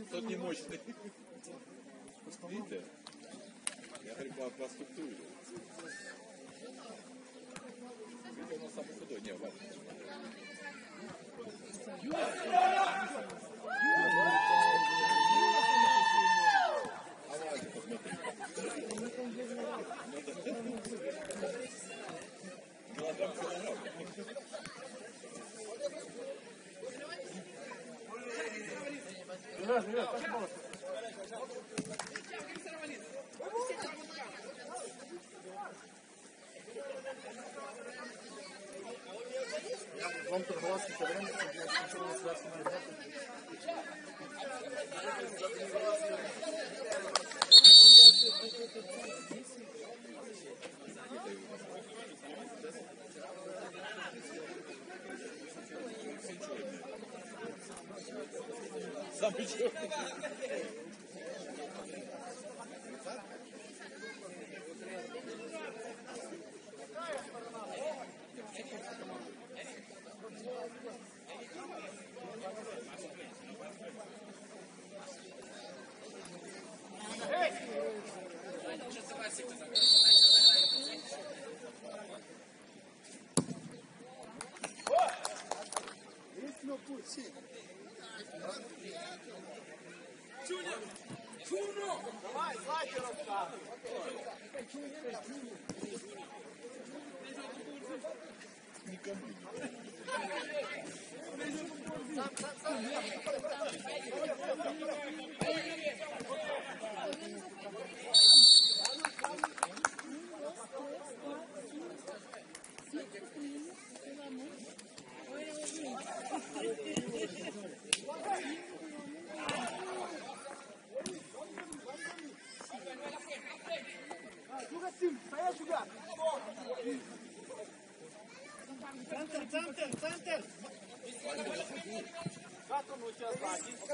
Тот не мощный. Видите? Я говорю по структуре. Это у нас самый худой. Не, ладно. Вам торговаться время, ничего не связано. Самый черный. Давай, слайдером там. Никому. Центр! Как он у тебя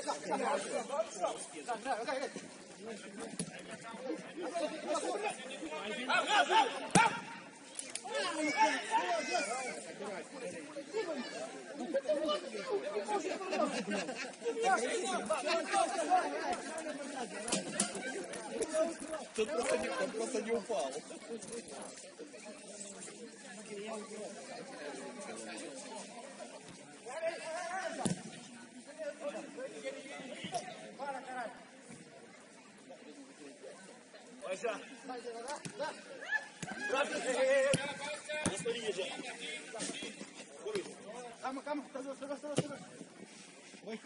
Тут просто не упал. Вася! Кама, сюда. Ой,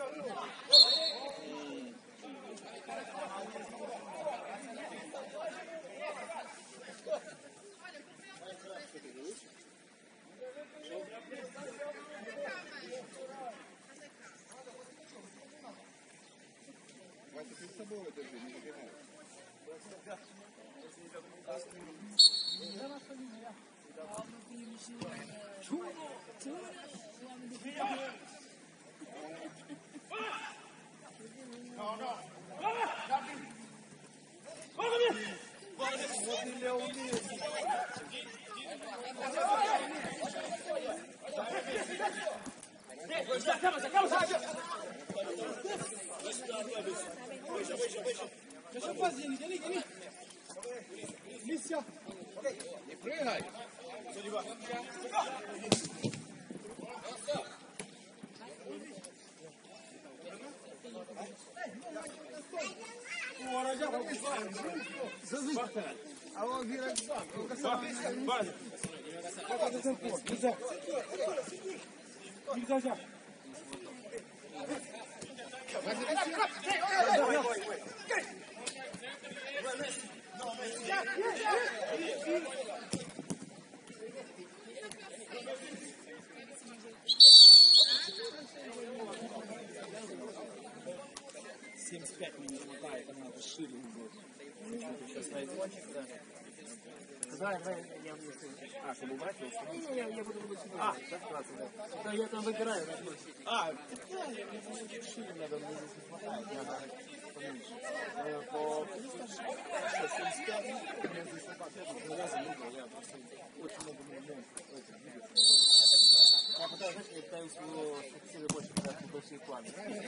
Вася, ты с собой держи, не забегай. Не прыгай! А он вira. Да, я буду. А, чтобы убрать его? Не, я буду сюда. А, да? Да, я там выбираю. А, шире надо, мне здесь не хватает. Надо поменьше. По 75, мне здесь не хватает. 2 раза выиграл, я просто очень много моментов двигаться. Я пытаюсь, знаешь, я пытаюсь его фиксировать больше, когда ты больше дальнейшие планы.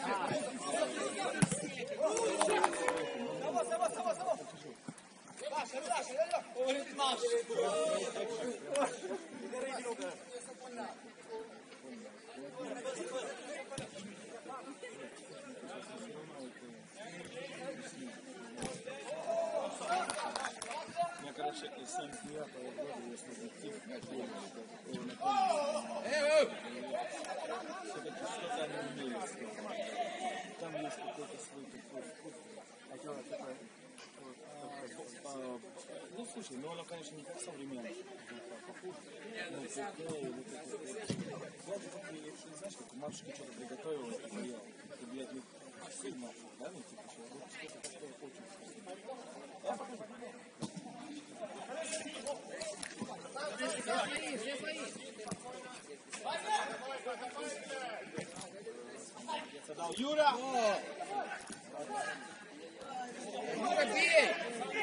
Я, короче, сам с 9-го года, если зайти в все-таки что-то не умеет. Там есть какой-то свой такой вкус. Ну, слушай, ну оно, конечно, не как современное. Похоже. Ну, пивко и вот это вот. Я не знаешь, как у матушки что-то приготовила и поела. Чтобы я от них сильно, да, ну, типа, что-то такое очень вкусное. Я покажу. Юра! Юра, бей!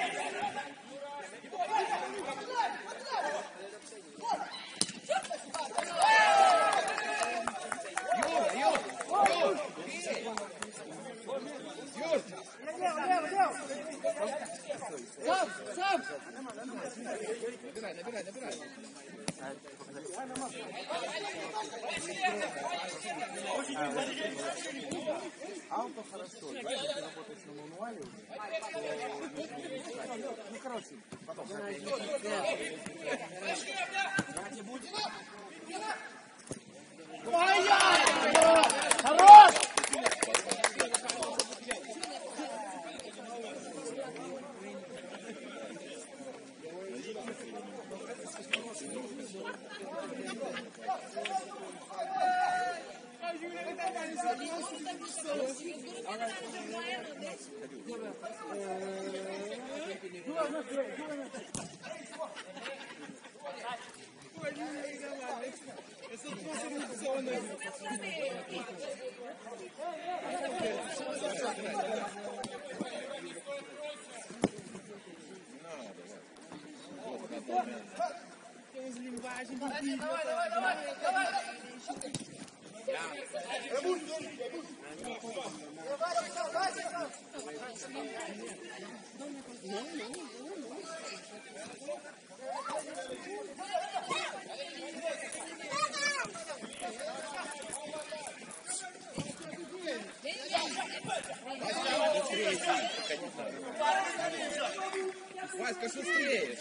Набирай. Ауто хорошо. Если ты работаешь на мануале уже, то ну, короче, потом. Хорош! Васька, шустрее.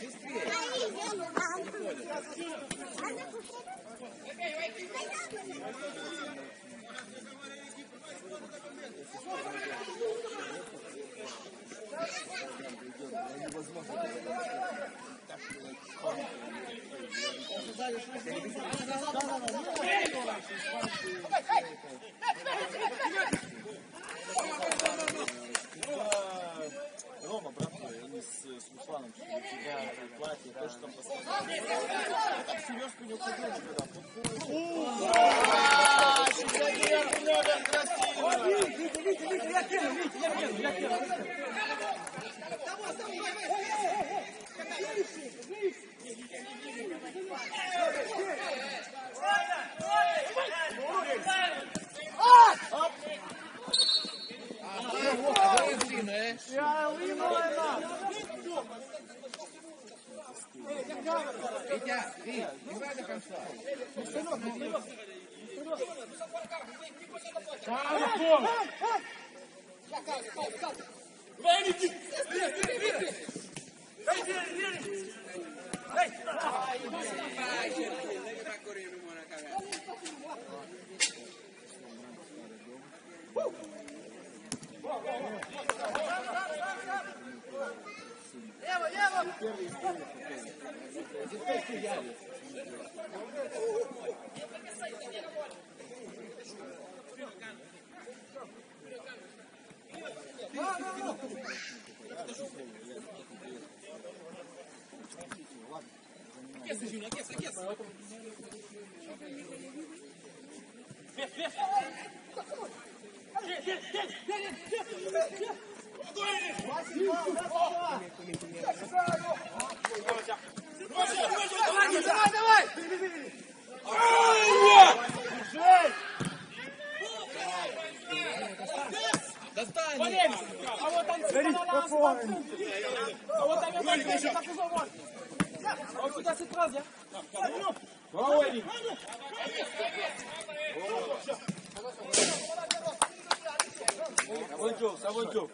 Рома, брат, они с Русланом, что у тебя платье, то, что там поставили. Так сережку не уходили, когда Витя, играй до конца. Давай! Вот сюда сразу, я. Savuncu.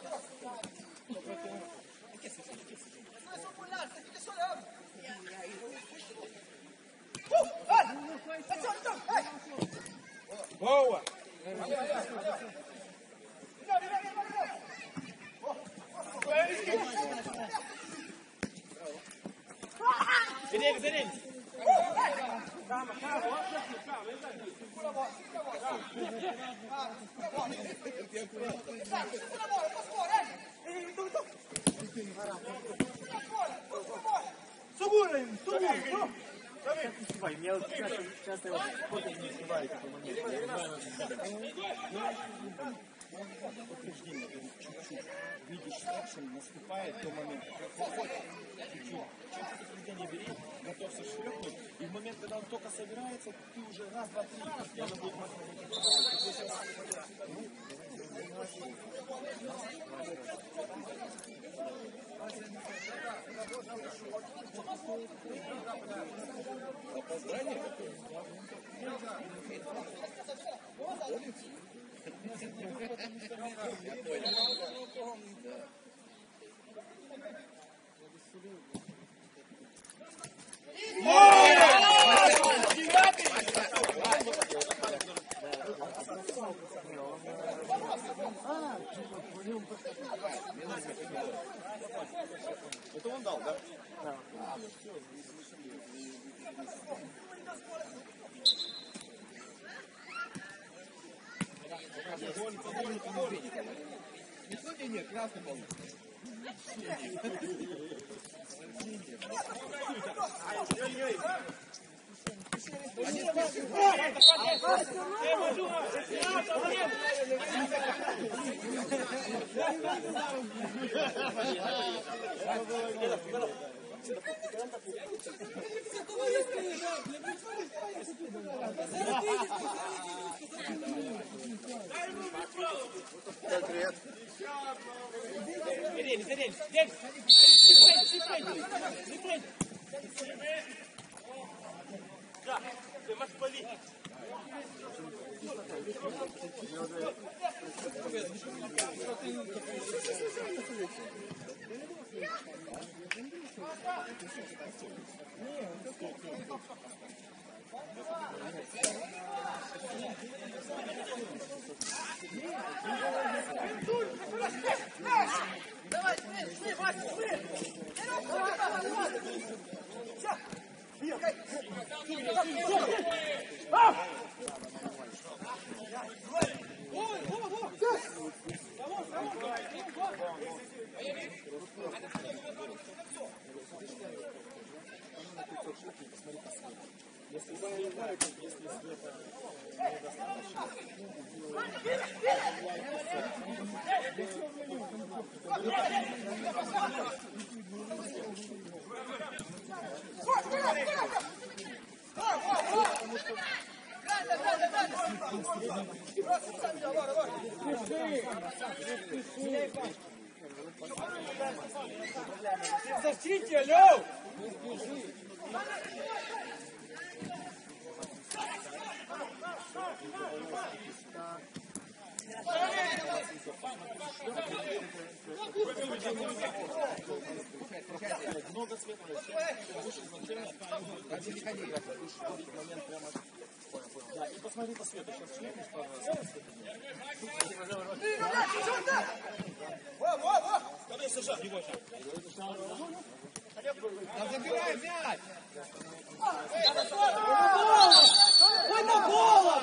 Boa! Zedin! Calma, calma. Меня часто фото не успевали такой момент. Я не знаю, утверждение, чуть-чуть. Видишь, что наступает до момента. Чуть-чуть. Чем ты утверждение бери, готовься шлепнуть, и в момент, когда он только собирается, ты уже раз, два, три, и оно будет Опоздание какое? Я понял. Это он дал, да? Да. Никто тебе нет, красный был. Защите, алло! Много цветов. Да, и посмотри по свету. Сейчас шлепнешь, пожалуйста. Давай, Саша, его же. Забирай мяч! Ой, на голову!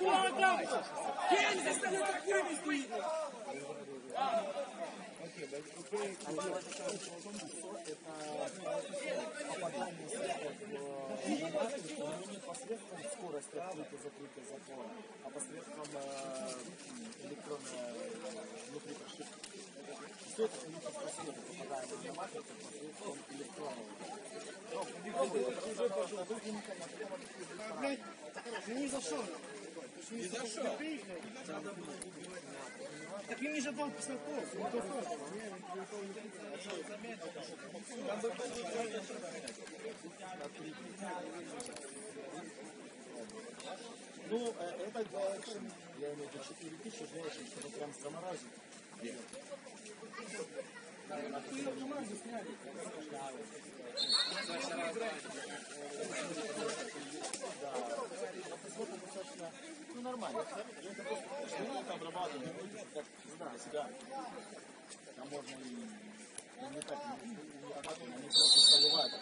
Посредством скорости открытия-закрытия затвора, а посредством электронной внутри прошивки. Все это количество света попадает на матрицу посредством электронного. Ни за что. Ни за что. Так им не ждал писаков. Ну, это для экшен, я имею в виду 4000 для экшен, чтобы прям заморозить. Ну, нормально. Это просто обрабатывать, как для себя. Там можно и не так, они просто поливают.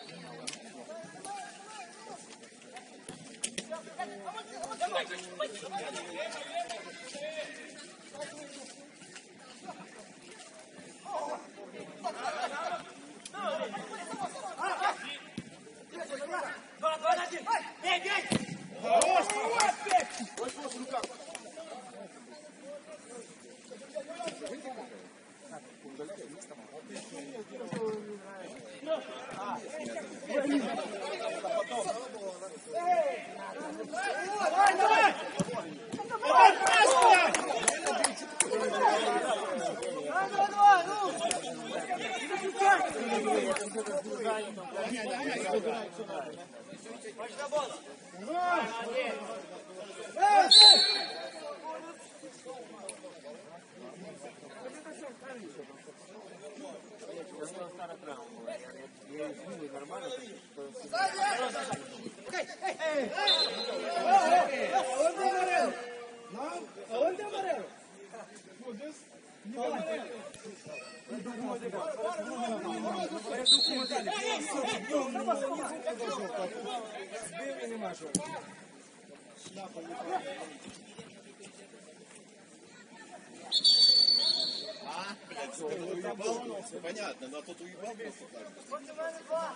Понятно, но тут уебал просто так.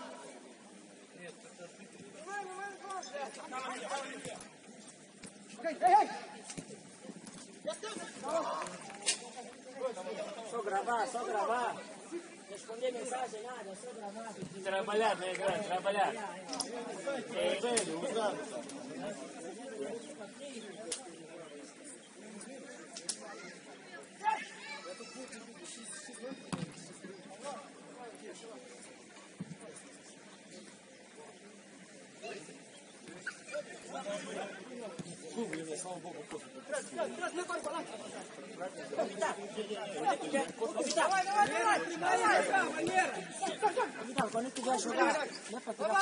Só gravar. Responder mensagem, nada, só gravar. Trabalhar, né, grande, trabalhar. É, velho, usado. Слава Богу, Quando quiser jogar, não é pra tirar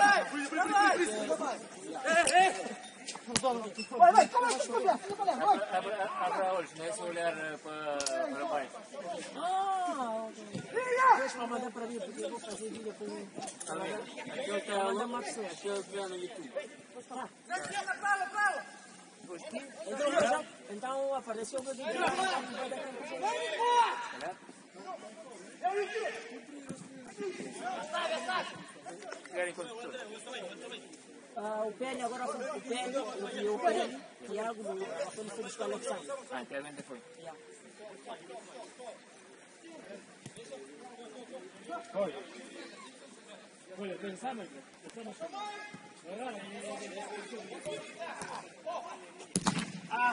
Abra olhos, não é só olhar para baixo. Deixa-me mandar para mim, porque eu vou fazer vídeo com ele. Aquele que está no YouTube. Então apareceu o meu vídeo. O Pele agora foi o Pele, o Pele, o Thiago, aquele foi buscar o Alexandre. Ah, realmente foi. Olha, pensamos que estamos... Ah!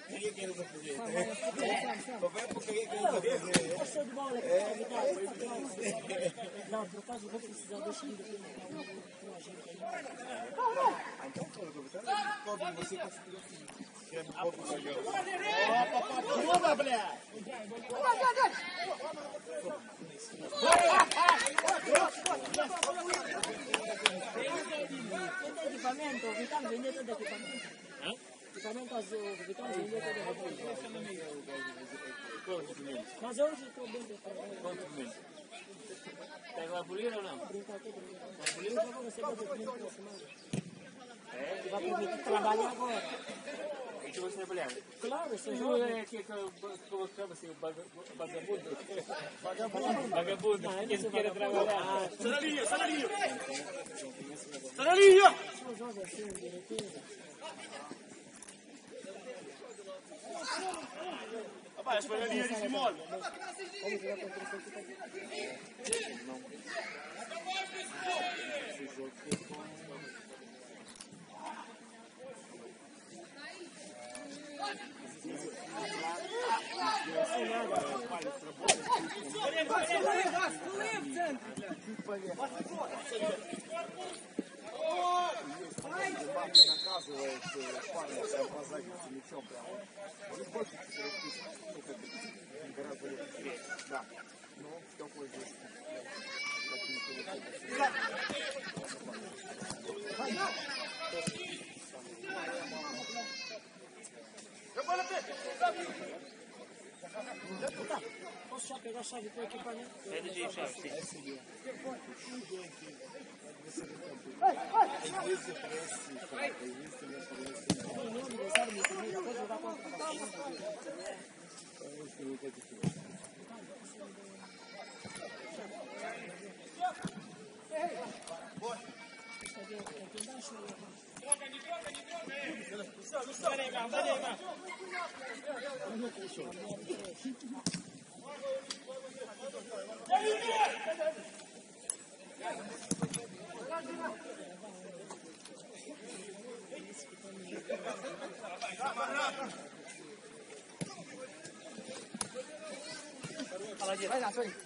Queria que ele não fugisse. Vabbè, porque queria que ele não fugisse. É show de bola que tá ligado? Não, por acaso eu vou precisar desse vídeo aqui com a gente aí. Então, como você conseguiu que um pouco melhor. Toma, блядь! Tem equipamento, o Vital vende todo equipamento. Equipamento azul, o Vital vende todo equipamento. Mas hoje estou bem preparado. Tá lá polir ou não? Brincar tudo. Eu já vou receber o documento da semana. É? Vai permitir trabalhar agora. E tu vai trabalhar? Claro, sou Tu jovem. é que como chama-se? Vagabundo? Vagabundo. Ele quer trabalhar. Salarinho, salarinho! Salarinho! Sou jovem assim, direitinho. Rapaz, foi a linha de Simone. Vamos jogar contra essa equipe aqui. Наказывает парня, прям по заднице мячом прямо. Он больше гораздо легче. Да. Ну, такой здесь. Posso já pegar a chave do equipamento? Pede de chave, sim. Meu aniversário, minha família, vou jogar contra a Barcelona. Vai na frente.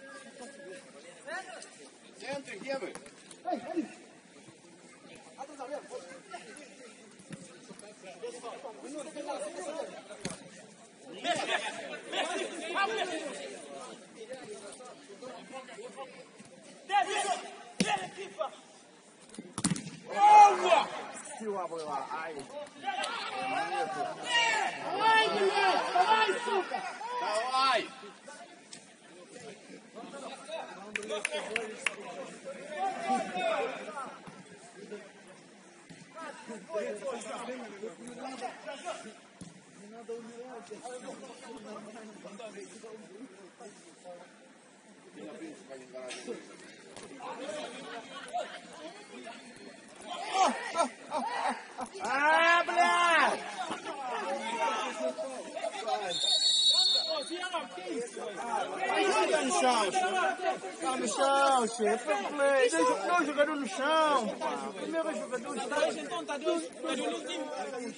Центр, где вы? Сила была, ай. Давай, блядь! Давай, сука! Давай! А, блядь! Aí tá no chão, chefe. Tá no chão, chefe. Deixa o jogador no chão, pá. Primeiro jogador está. Então tá dois últimos.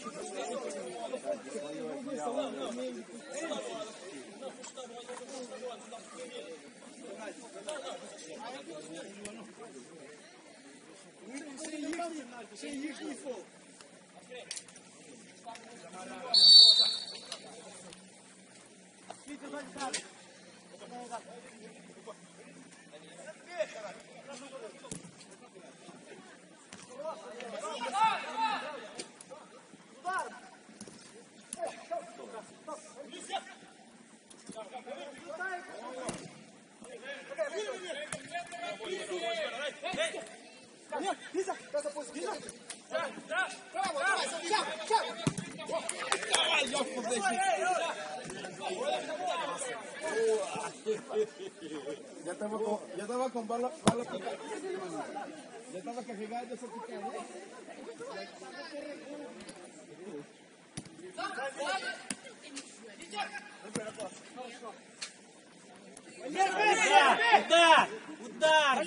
Це їхній фол. Ya estaba con bala picada. Ya estaba cargado esa picada. Удар! Удар!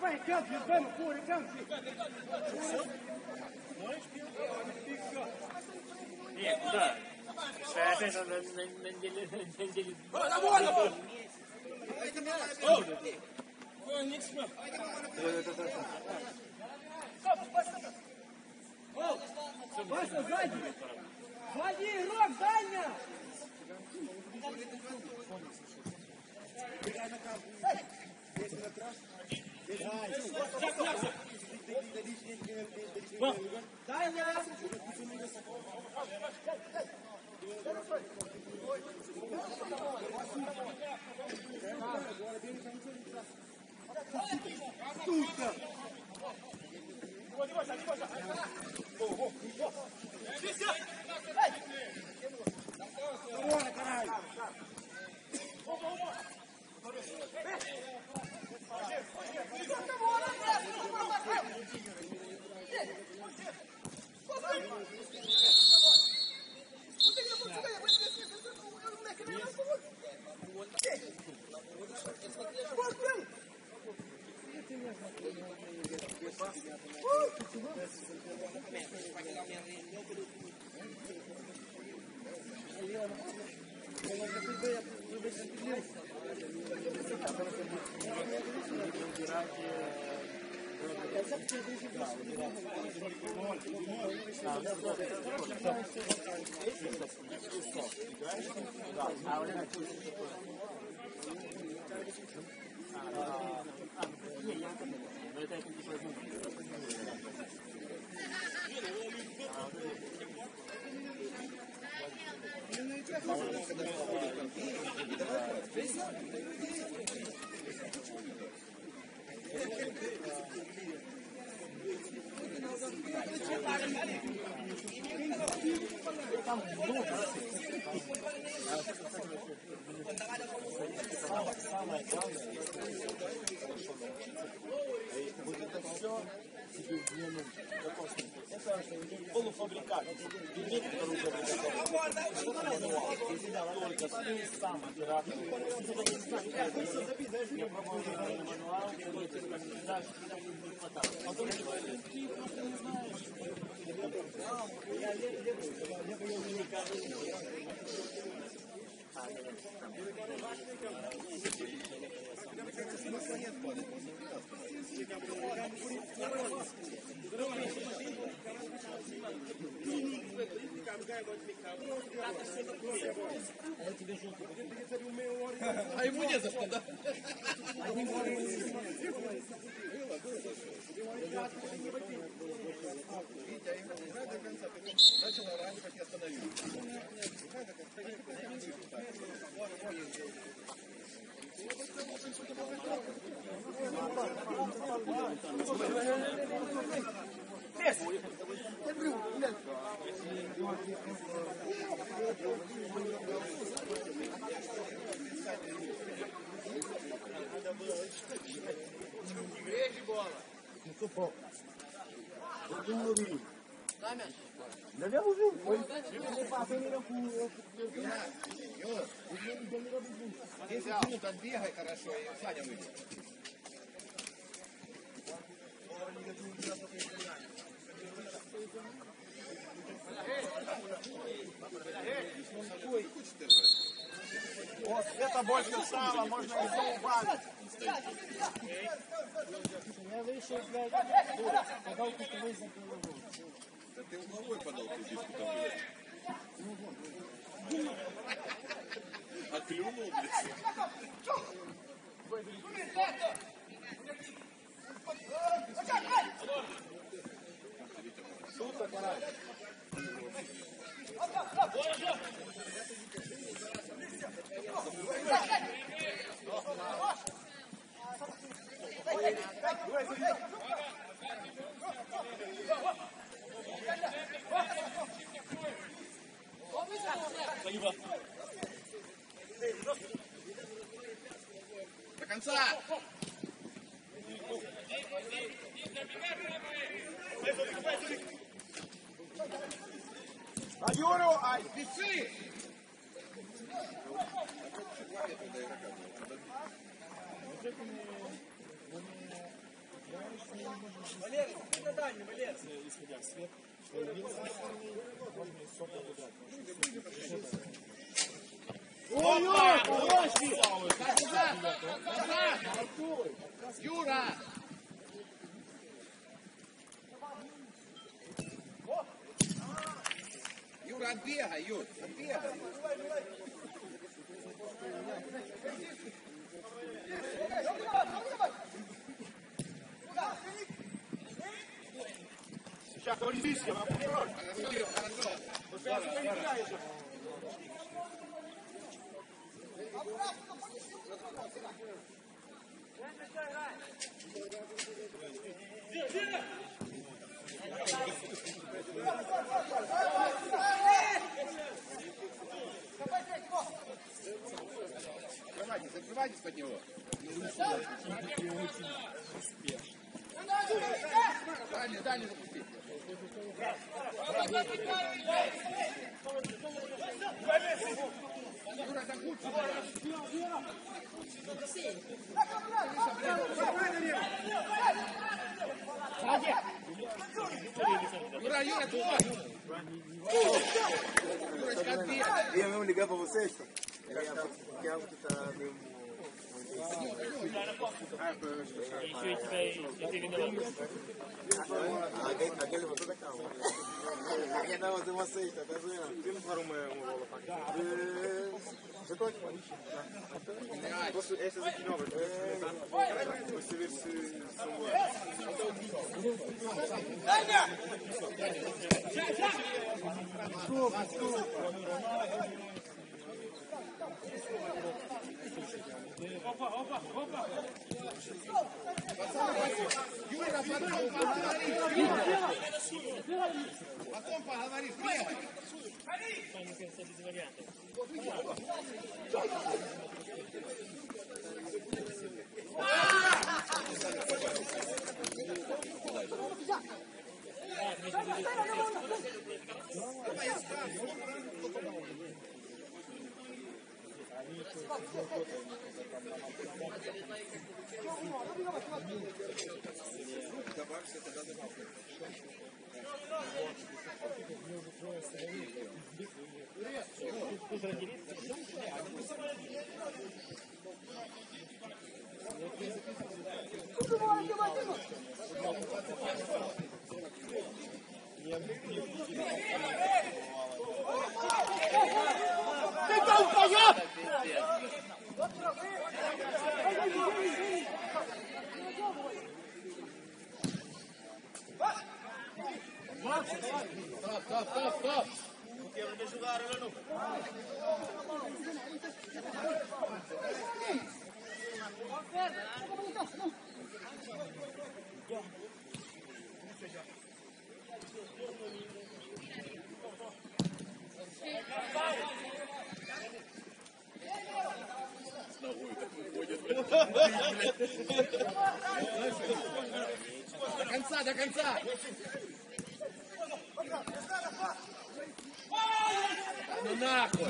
Vai, campo, vamos, fuori, campo. Нет, куда? Опять на деле. Вася, сзади! Сзади, Ром, дальня! Дальня! Полуфабрикат. Только сам оператор. Я пробовал мануал, потом А ему не за что, да? Видите, я не знаю до конца, начал орать, как я остановился. Если минут отбегай хорошо, и Саня выйдет. Вот, это больше сала, можно еще убавить. Я вышел, блядь, подал кутовый за голову. Да ты угловой подал, ты здесь куда-то. А клюнул, блядь. До конца! А Юру, ай, спецы! исходя в свет, появился, можно из сока выбрать. Юра! Юра, отбегай, Юр, отбегай. Сейчас, Олимпийский, Закрывайтесь под него. Дальний запустите. Юра, там лучше. Юра, твой! Юрочка, отбей! ia mesmo ligar pra vocês? Porque algo que tá meio... Aquele levantou da calma. Quem tava fazendo uma cesta, tá zoando? Quem não parou uma bola pra cá? Já estou aqui. Estas aqui novas, vou saber se são boas. Юра, потом поговори, бегай! Stop! Quero jogar, ela não. До конца! Ну нахуй!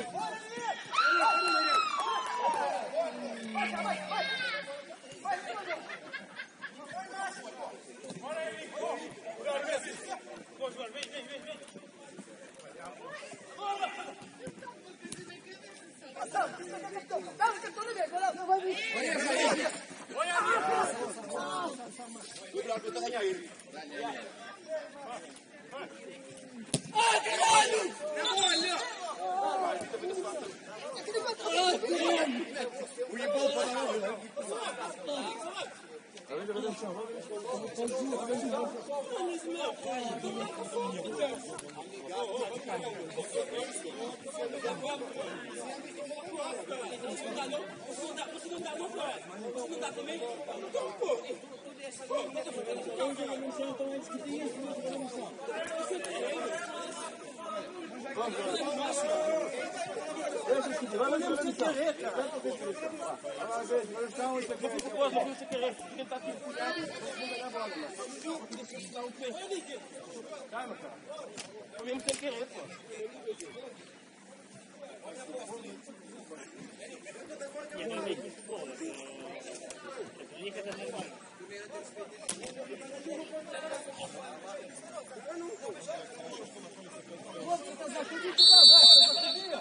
Уебал по дороге. Заходи туда, Вася, заходи.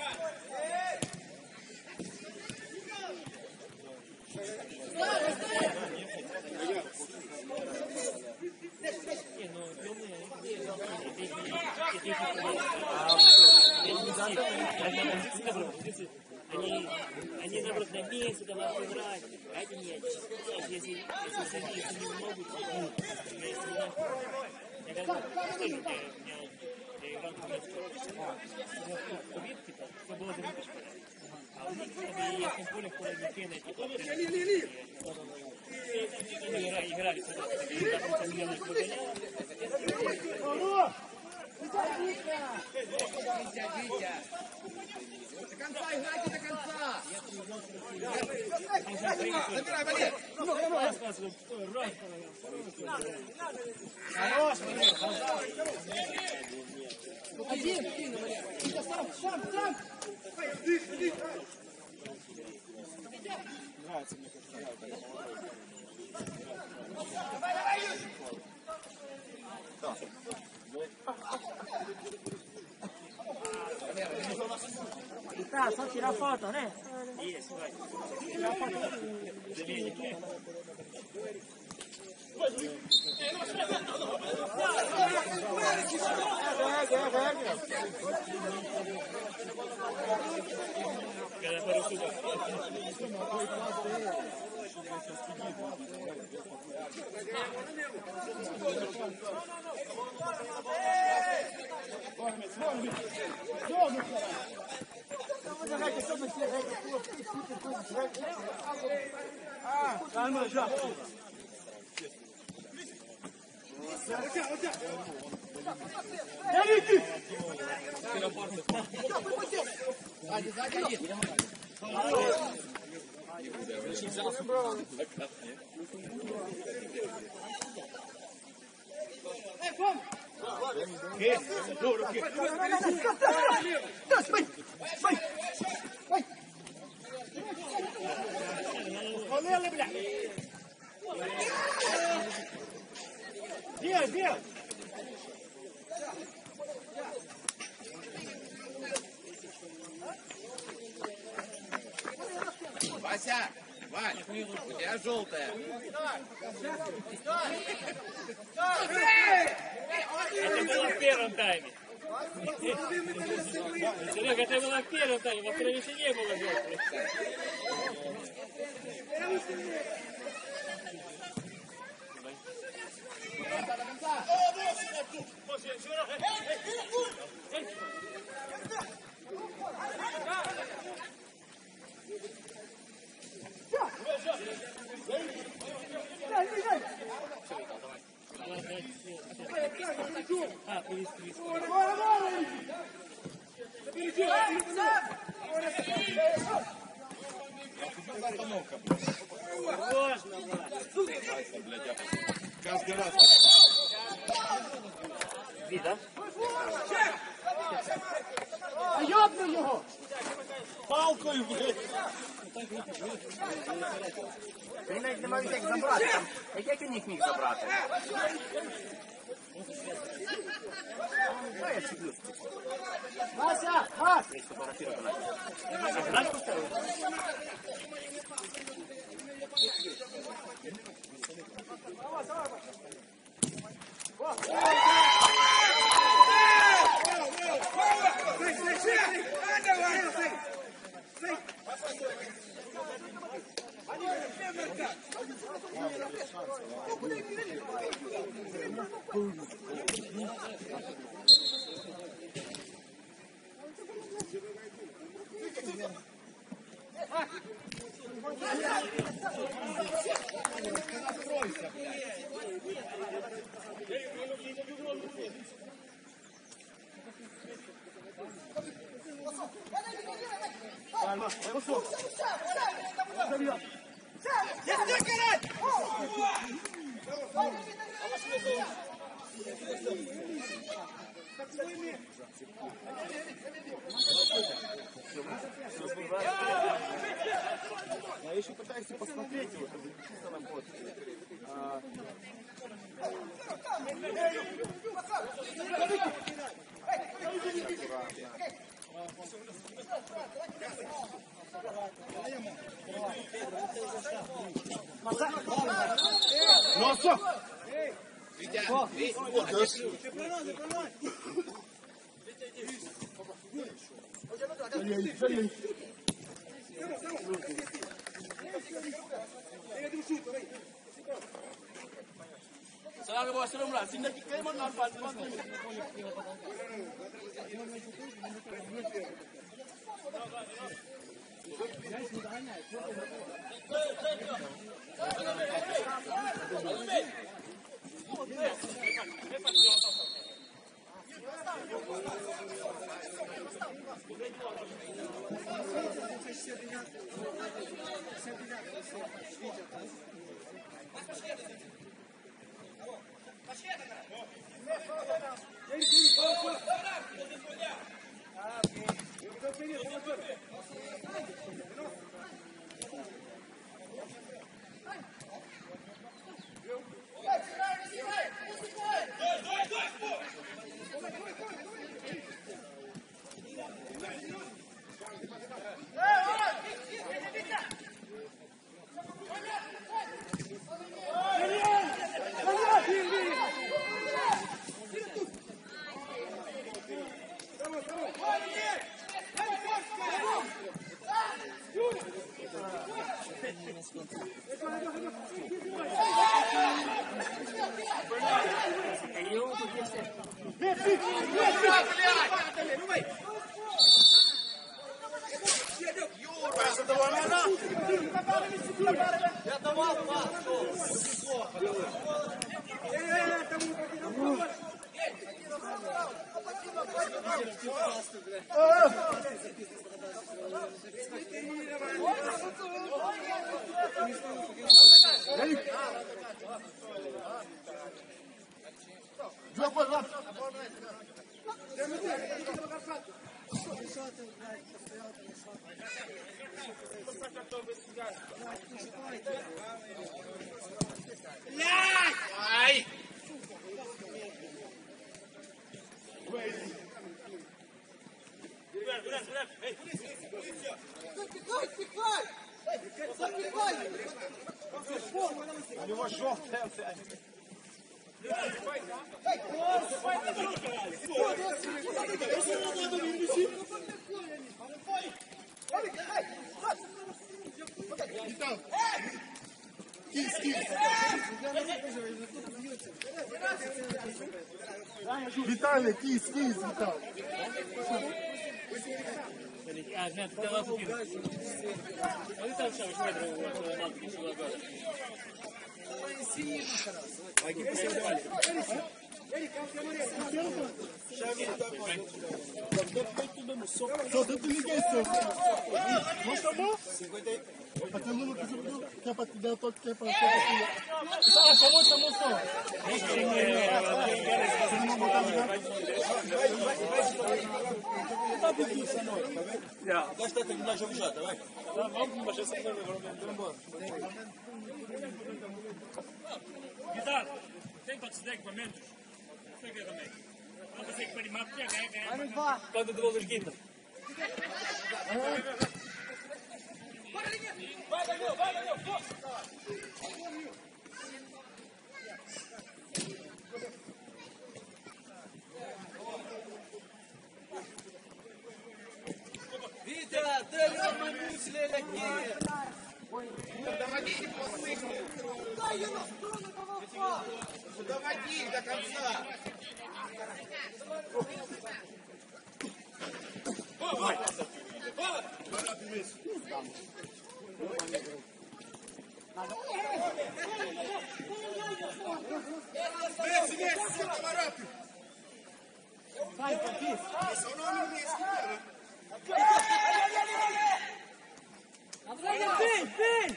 Они наоборот на месте давай играть, а эти нет. Если не могут, я говорю, что ли, я играл убит, типа, все было за минуточку. А у них в ясном поле в поле пены, типа, играли сюда, там миллионы выгонял. До конца играйте, до конца! Забирай, Валер! Хорош, Валер! Один, Витя, сам! Нравится мне, как играет. Tá, só tirar foto, né? Есть, vai. Tirar foto. Когда пару Calma, já. Где? Вася! Вась! У тебя желтая! Это было в первом тайме. Серега, это было в первом тайме, во втором еще не было желтых. Каждый раз. Видно? А ёбну його! Палкою, блядь. Він навіть не мав як забрати. Там, як він їх міг забрати? Я чеплюсь. Вася! Газ! Я сфотографірую на Я еще пытаюсь посмотреть его, чтобы чисто на фото. Nossa! Salam bos, salam lah. Sini kita mau nampak. Vitale, kiss, Vital. Нет, ты лапу кинул. А ты там что, шведро, Só tanto ninguém só. Mostra a mão. 50. Até o número que é para te dar o toque, que é para te dar. Chamou só. Gasta terminar o jogo já, tá bem? Vamos baixar essa coisa agora. Guitar, tem para te dar equipamentos? Sei que é também. Não sei que para animar, porque é ganhar. Quando devolves guitar? Vai, Daniel, força! Витя, дай нам манусь, лелеки! Доводи до конца! Месси, повороты! Vai, Patrícia. Esse é o nome do Messi, cara. Vem!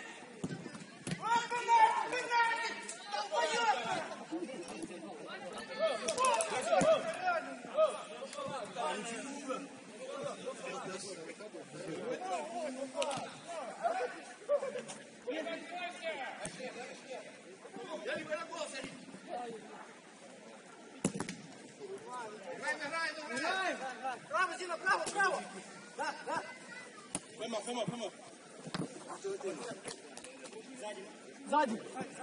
Сзади.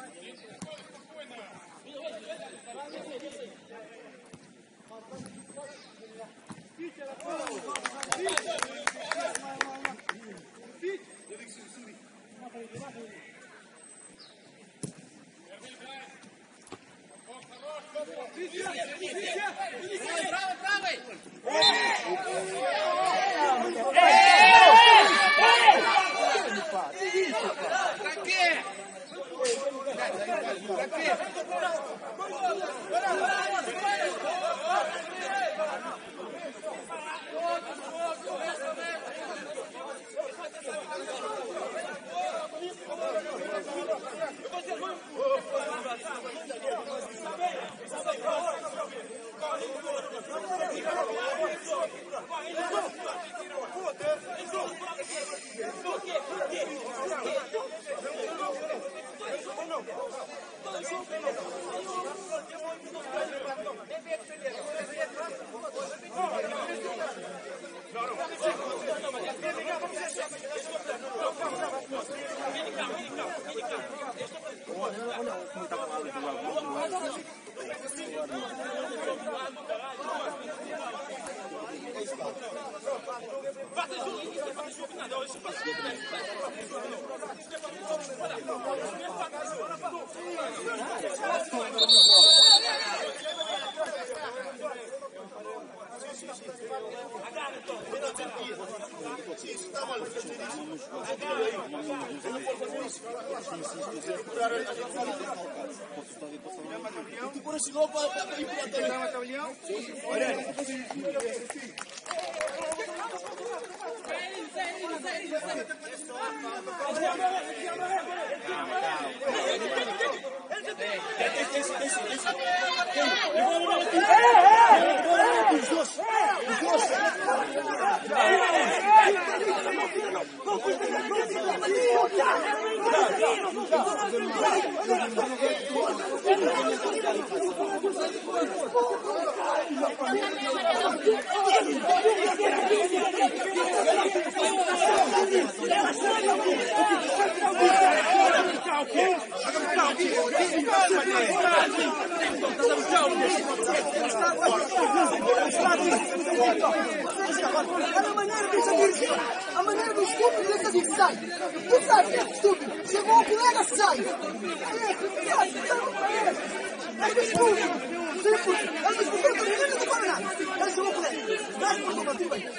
Ты короче, лопа, и A maneira do estúpido dele tá que sai. Tu sabe que é estúpido. Chegou o colega, sai. É do estúpido. É do estúpido. Eu não tô falando nada. Ele chegou o colega. Vai pro contigo aí.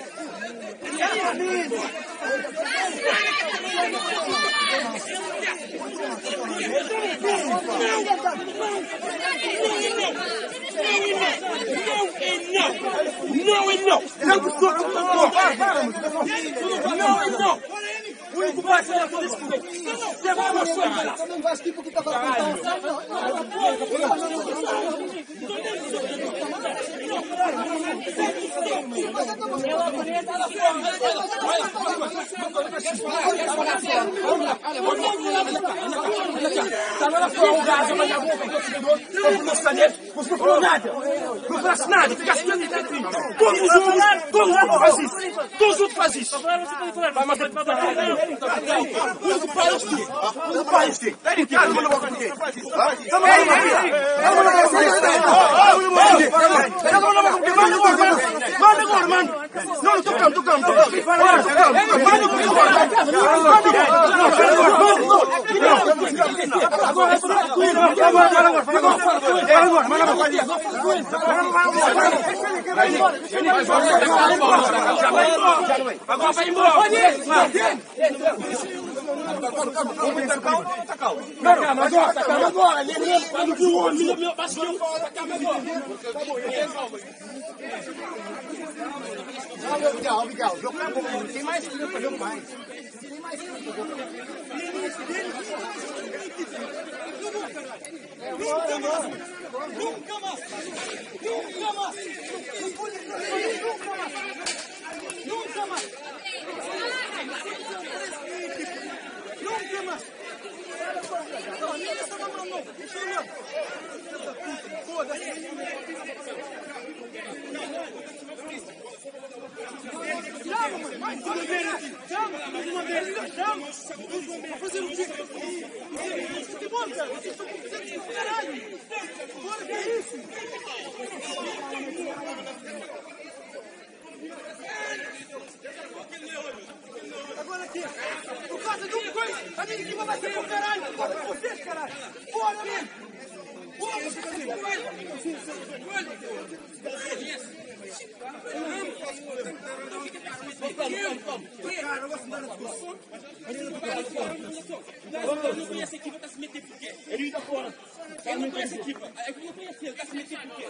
O único que vai ser tudo isso comigo. Você vai mostrar. Você não vai aqui porque tá falando. Estava lá fora o gás, mas a boca do seguidor, eu não sabia, você não falou nada. Não faz nada, fica ficando dentro. Todos os outros fazem isso. Todos os outros fazem isso. Vai matar o pai aqui. Manda agora, mano. Não, tô calmo. Agora vai embora. Calma agora. Miguel, jogo é bom. Tem mais tempo pra jogo mais. Nunca mais! Foda-se! uma vez. Chama. Pra fazer o quê? Futebol, cara. Vocês estão com caralho. Bora, que é isso? Agora aqui. Por causa de uma coisa. A minha equipe vai bater pro caralho. Bora com vocês, caralho. Bora, mesmo. Bora, você também. Eu não conheço a equipa, tá se metendo por quê? Ele está fora. Eu não conheço a equipa. É que eu não conheço ele, tá se metendo por quê?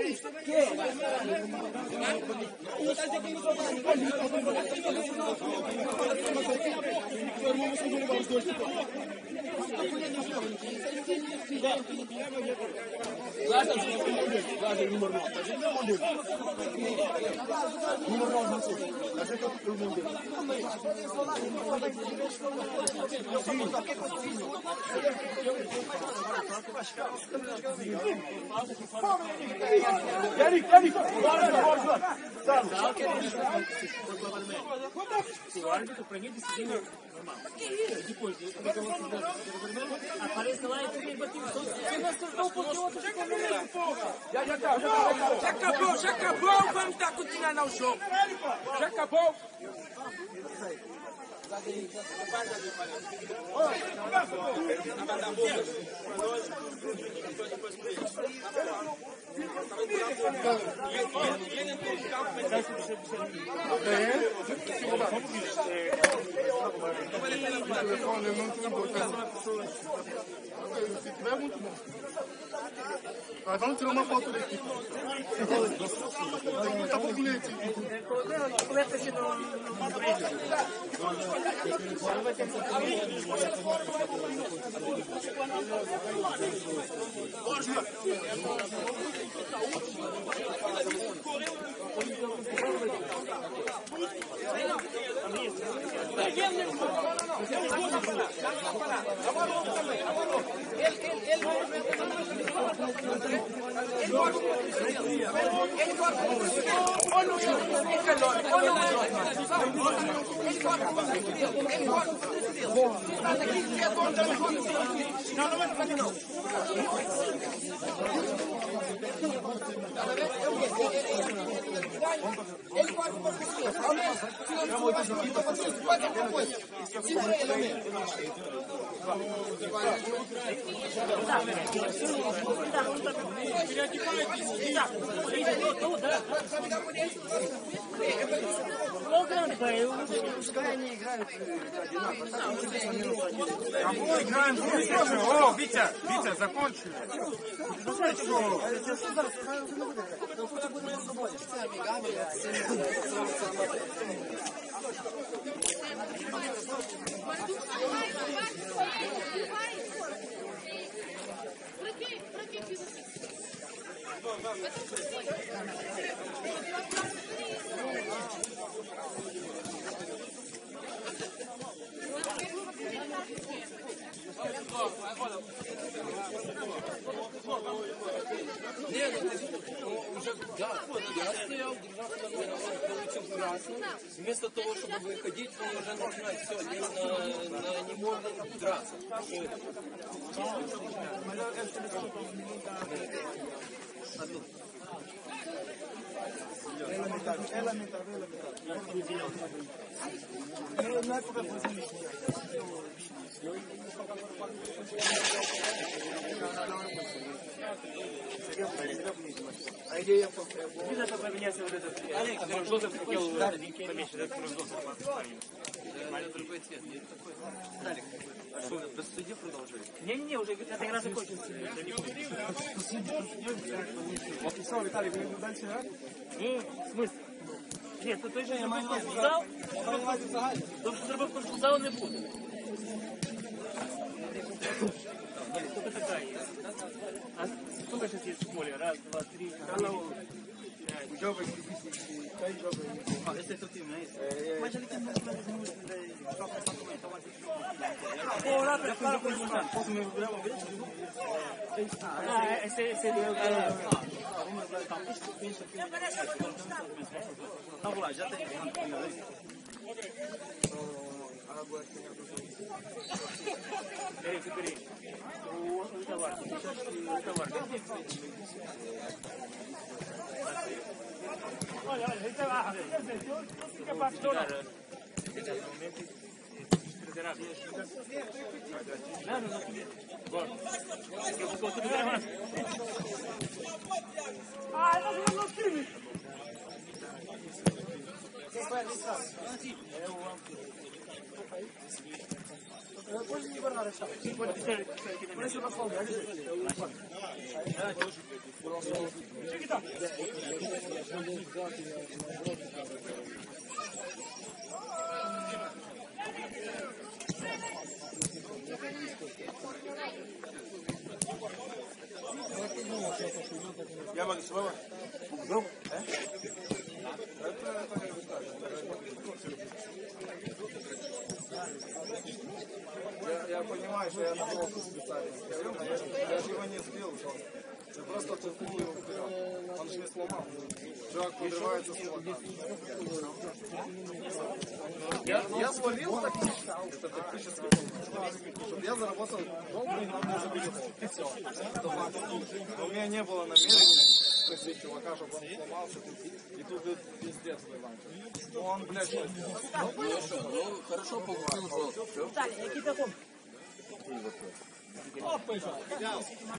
O árbitro, pra mim, decidiu normal. Depois, aparece lá e também bateu o som. Ele acertou um pouquinho, outro já Já acabou, vamos dar continuando ao jogo. Já acabou. Vamos tirar uma foto daqui. Tá com o bilhete. O colete aqui no brilho. Os caras не играют. Кого играем? О, Витя, закончили. Вместо того, чтобы выходить, он уже начинает все, не можно драться. Видно, что поменялся вот этот. Желтый хотел поменьше, да, желтый. Другой цвет, не такой. Далик, что, без судьи продолжили? Не, уже эта игра закончилась. Виталий, вы дальше играть? Не, в смысле? Нет, то той же я маю зал. Тому що зробив кожну залу не буде. Сколько такая есть? А сколько сейчас есть в поле? Раз, два, три. Esse é teu time, não é isso? Mas ele tem muito mais de Esse Vamos lá, já tem. Бери. Товар. Olha, então fica para toda. Não. Bora. Eu vou continuar mais. Ah, nós vamos ao time. Depois de guardar a chave. Parece uma folga. Я могу слово? Я понимаю, что я на голову специально сказал, но я же его не сбил, я просто толкнул его вперед. Он же не сломал. Чувак подрывается с молока. Я словил так, это тактический фокус, чтобы я заработал долго и нам не забили. Все. Но у меня не было намерения спросить чувака, чтобы он сломался, и тут пиздец вылазит. Но он, блядь, что сделал? Ну, хорошо получил жестко. Виталий, який таком?